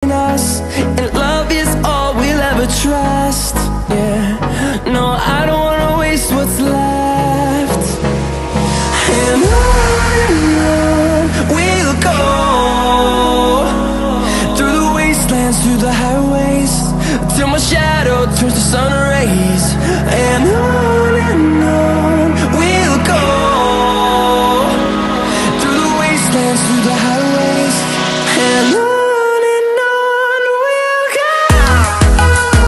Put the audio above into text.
between us, and love is all we'll ever trust. Yeah, no, I don't wanna waste what's left. And on we'll go, through the wastelands, through the highways, till my shadow turns to sun rays. And on we'll go, through the wastelands, through the highways,